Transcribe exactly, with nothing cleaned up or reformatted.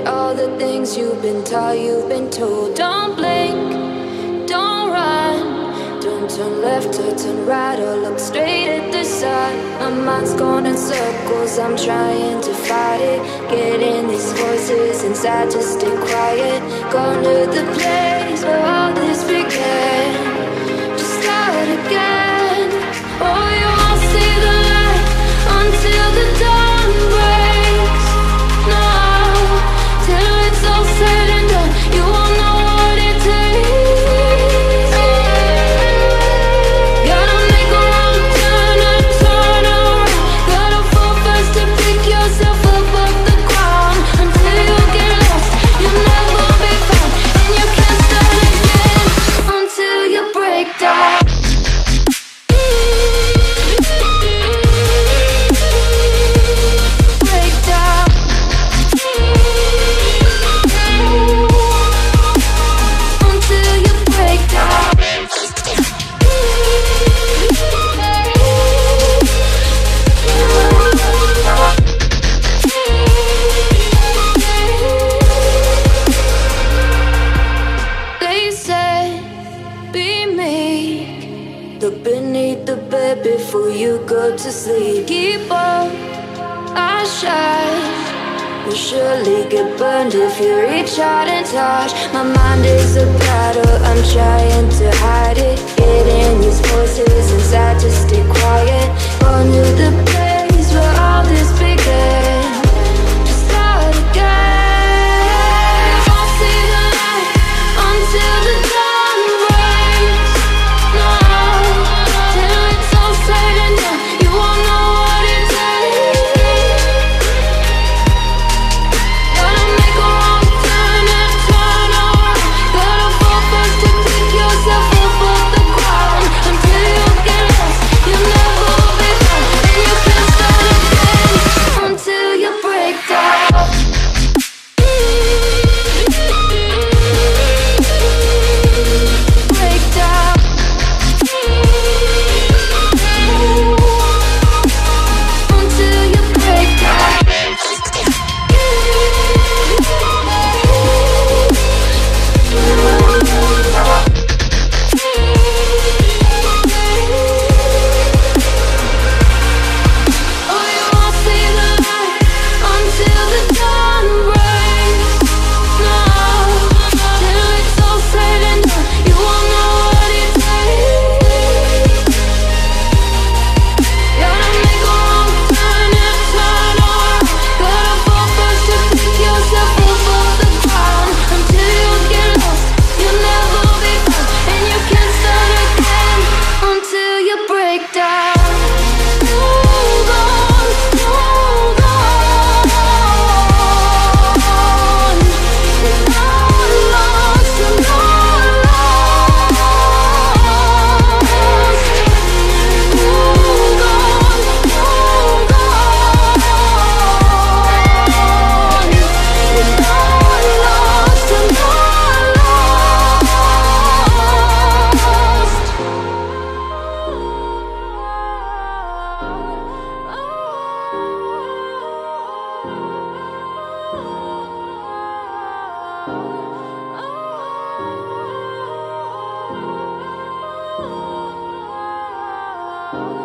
forget all the things you've been taught, you've been told. Don't blink, don't run, don't turn left or turn right or look straight at the sun. My mind's going in circles, I'm trying to fight it. Getting these voices inside to stay quiet. Going to the place where all this began. Just start again. Oh, you won't see the light until the dawn breaks. No, till it's all said and done, you won't know what it takes. Gotta make a wrong turn and turn around. Gotta fall fast to pick yourself up off the ground. Until you get lost, you'll never be found. And you can't start again until you break down. Look beneath the bed before you go to sleep. Keep on, I shine. You'll surely get burned if you reach out and touch. My mind is a battle, I'm trying to hide it. Getting these voices inside to stay quiet. On to the place where all this began. Just start again. You won't see the light until the dawn breaks. No, till it's all said and done, you won't know what it takes. Gotta make a wrong turn and turn around. Gotta fall first to pick yourself up off the ground. Until you get lost, you'll never be found. And you can't start again until you break down. Break down. Until you break down. Oh, you won't see the light until the dawn breaks. No, till it's all said and done, you won't know what it takes. Gotta make a wrong turn and turn around. Gotta fall first to pick yourself up off the ground. Until you get lost, you'll never be found. And you can't start again until you break down. Hold on, hold on. It's not lost, you're not lost. Hold on, hold on. It's not lost, you're not lost.